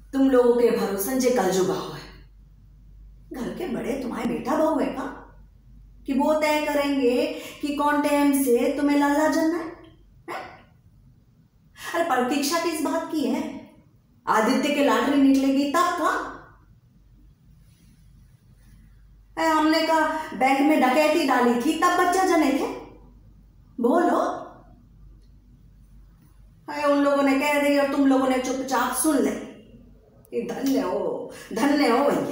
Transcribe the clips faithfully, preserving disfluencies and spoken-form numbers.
तुम लोगों के भरोसन जे कल जो बहू है, घर के बड़े तुम्हारे बेटा बहू है का कि वो तय करेंगे कि कौन टाइम से तुम्हें लल्ला जन्ना है, है? अरे प्रतीक्षा किस बात की है? आदित्य की लॉटरी निकलेगी तब का? हमने कहा बैंक में डकैती डाली थी तब बच्चा जने थे, बोलो। अरे उन लोगों ने कह दी और तुम लोगों ने चुपचाप सुन ले। धन्य हो, धन्य हो भैया।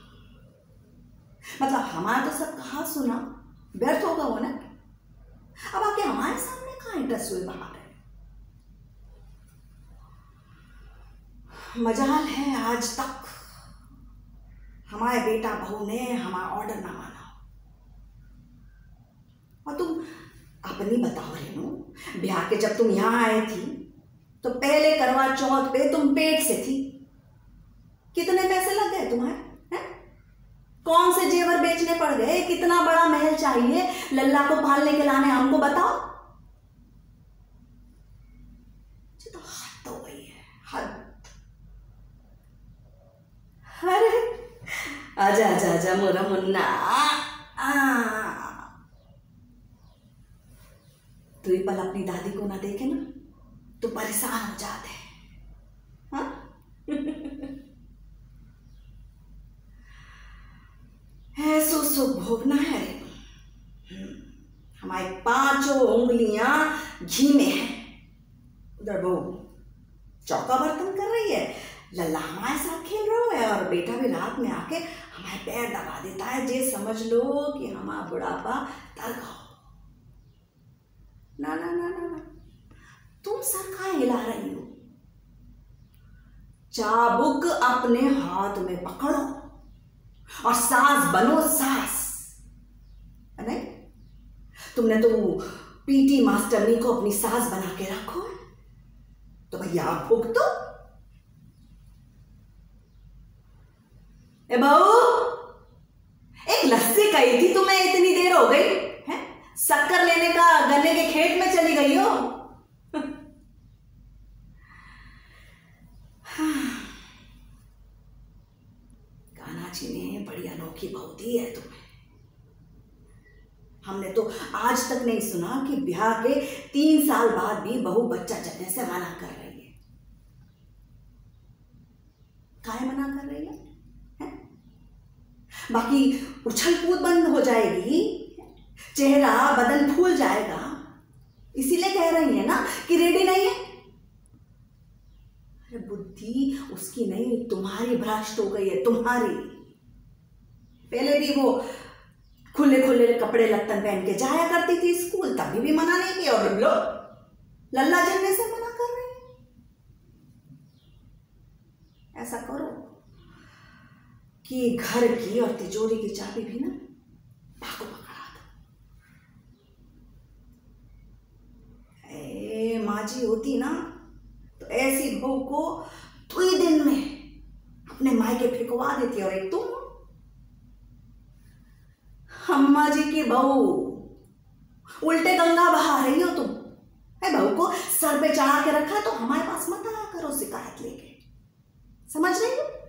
मतलब हमारा तो सब कहा सुना व्यर्थ होगा वो ना। अब आके हमारे सामने कहाँ इंटरेस्ट हुए बाहर है। मजाल है आज तक हमारे बेटा बहू ने हमारा ऑर्डर ना माना। और तुम अपनी बताओ रेनू, ब्याह के जब तुम यहां आए थी तो पहले करवा चौथ पे तुम पेट से थी, कितने पैसे लग गए तुम्हारे? हैं? कौन से जेवर बेचने पड़ गए? कितना बड़ा महल चाहिए लल्ला को पालने के लाने, हमको बताओ। तो हद हो गई है, हद। अरे आजा आजा आजा मोरा मुन्ना, तू ही पल अपनी दादी को ना देखे ना तो परेशान हो जाते हैं। हाँ? ऐसो सो भोगना है। हमारी पांचों उंगलियां घी में है। उधर बहू चौका बर्तन कर रही है, लल्ला हमारे साथ खेल रहा है और बेटा भी रात में आके हमारे पैर दबा देता है। जे समझ लो कि हमारा बुढ़ापा तर गया। ना ना ना ना ना, तुम सर कहाँ हिला रही हो? चाबुक अपने हाथ में पकड़ो और सास बनो, सास। नहीं, तुमने तो पीटी मास्टरनी को अपनी सास बना के रखो है, तो भैया आप भुगतो। ए बहू, एक लस्सी कही थी तुम्हें, इतनी देर हो गई है? शक्कर लेने का गन्ने के खेत में चली गई हो। कान्हा जी ने बड़ी अनोखी बहू दी है तुम्हें। हमने तो आज तक नहीं सुना कि ब्याह के तीन साल बाद भी बहू बच्चा जन्ने से मना कर रही है। काहे मना कर रही है, है? बाकी उछल कूद बंद हो जाएगी, चेहरा बदन फूल जाएगा, इसीलिए कह रही है ना कि रेडी नहीं है। अरे बुद्धि उसकी नहीं, तुम्हारी भ्रष्ट हो गई है, तुम्हारी। पहले भी वो खुले खुले कपड़े लत्तन पहन के जाया करती थी स्कूल, तभी भी मना नहीं किया, और लो लल्ला जन्ने से मना कर रही है। ऐसा करो कि घर की और तिजोरी की चाबी भी ना भागो पकड़ा दो। ए माँ जी होती ना तो ऐसी बहू को थोड़ी दिन में अपने मायके फेंकवा देती। और एक तुम अम्मा जी की बहू, उल्टे गंगा बहा रही हो तुम। है बहू को सर पे चढ़ा के रखा तो हमारे पास मत आया करो शिकायत लेके, समझ रही हो?